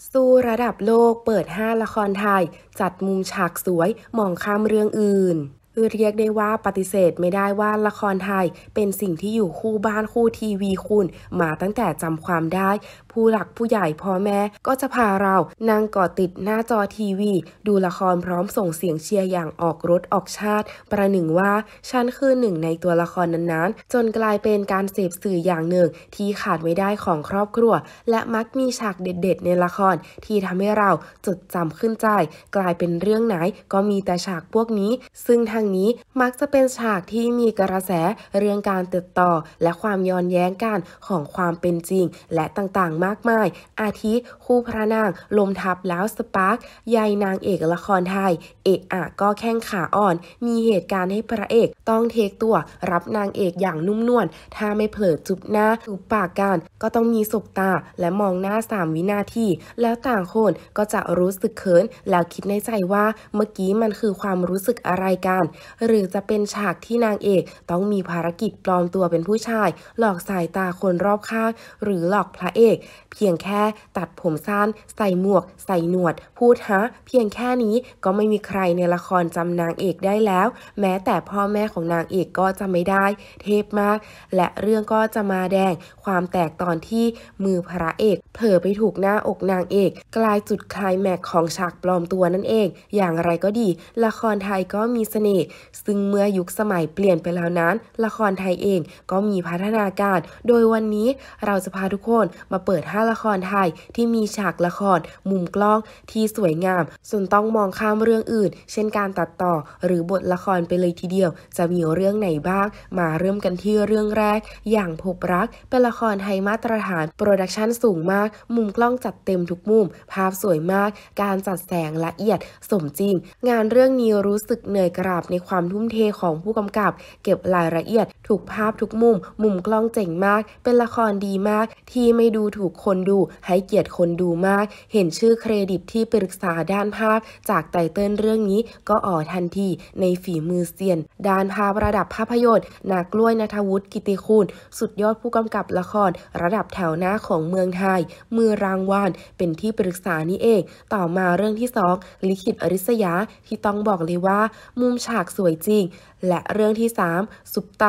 สู้ระดับโลกเปิด5ละครไทยจัดมุมฉากสวยมองข้ามเรื่องอื่นเรียกได้ว่าปฏิเสธไม่ได้ว่าละครไทยเป็นสิ่งที่อยู่คู่บ้านคู่ทีวีคุณมาตั้งแต่จำความได้ผู้หลักผู้ใหญ่พ่อแม่ก็จะพาเรานั่งเกาะติดหน้าจอทีวีดูละครพร้อมส่งเสียงเชียร์อย่างออกรถออกชาติประหนึ่งว่าฉันคือหนึ่งในตัวละครนั้นๆจนกลายเป็นการเสพสื่ออย่างหนึ่งที่ขาดไม่ได้ของครอบครัวและมักมีฉากเด็ดๆในละครที่ทำให้เราจดจำขึ้นใจกลายเป็นเรื่องไหนก็มีแต่ฉากพวกนี้ซึ่งทางนี้มักจะเป็นฉากที่มีกระแสเรื่องการติดต่อและความย้อนแย้งกันของความเป็นจริงและต่างๆมากมายอาทิคู่พระนางลมทับแล้วสปาร์คยายนางเอกละครไทยเอะอะก็แข้งขาอ่อนมีเหตุการณ์ให้พระเอกต้องเทคตัวรับนางเอกอย่างนุ่มนวลถ้าไม่เผลอจุบหน้าจูบปากกันก็ต้องมีสบตาและมองหน้า3 วินาทีแล้วต่างคนก็จะรู้สึกเขินแล้วคิดในใจว่าเมื่อกี้มันคือความรู้สึกอะไรกันหรือจะเป็นฉากที่นางเอกต้องมีภารกิจปลอมตัวเป็นผู้ชายหลอกสายตาคนรอบข้างหรือหลอกพระเอกเพียงแค่ตัดผมสั้นใส่หมวกใส่หนวดพูดฮะเพียงแค่นี้ก็ไม่มีใครในละครจำนางเอกได้แล้วแม้แต่พ่อแม่ของนางเอกก็จะไม่ได้เทพมากและเรื่องก็จะมาแดงความแตกตอนที่มือพระเอกเผลอไปถูกหน้าอกนางเอกกลายจุดไคลแม็กซ์ของฉากปลอมตัวนั่นเองอย่างไรก็ดีละครไทยก็มีเสน่ห์ซึ่งเมื่อยุคสมัยเปลี่ยนไปแล้วนั้นละครไทยเองก็มีพัฒนาการโดยวันนี้เราจะพาทุกคนมาเปิด5ละครไทยที่มีฉากละครมุมกล้องที่สวยงามจนต้องมองข้ามเรื่องอื่นเช่นการตัดต่อหรือบทละครไปเลยทีเดียวจะมีเรื่องไหนบ้างมาเริ่มกันที่เรื่องแรกอย่างพบรักเป็นละครไทยมาตรฐานโปรดักชันสูงมากมุมกล้องจัดเต็มทุกมุมภาพสวยมากการจัดแสงละเอียดสมจริงงานเรื่องนี้รู้สึกเหนื่อยกราบในความทุ่มเทของผู้กำกับเก็บรายละเอียดทุกภาพทุกมุมกล้องเจ๋งมากเป็นละครดีมากที่ไม่ดูถูกคนดูให้เกียรติคนดูมากเห็นชื่อเครดิตที่ปรึกษาด้านภาพจากไตเติ้ลเรื่องนี้ก็อ๋อทันทีในฝีมือเซียนด้านภาพระดับภาพยนตร์นากล้วยณัฐวุฒิกิติคุณสุดยอดผู้กำกับละครระดับแถวหน้าของเมืองไทยมือรางวัลเป็นที่ปรึกษานี่เองต่อมาเรื่องที่2ลิขิตอริษยาที่ต้องบอกเลยว่ามุมฉากสวยจริงและเรื่องที่3ซุปตา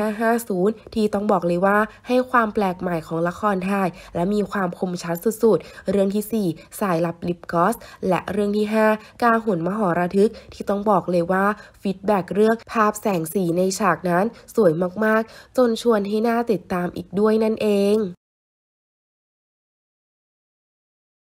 2550ที่ต้องบอกเลยว่าให้ความแปลกใหม่ของละครไทยและมีความคมชัดสุดๆเรื่องที่4สายลับลิปกลอสและเรื่องที่5กาหุ่นมหรทึกที่ต้องบอกเลยว่าฟีดแบ็กเรื่องภาพแสงสีในฉากนั้นสวยมากๆจนชวนให้น่าติดตามอีกด้วยนั่นเอง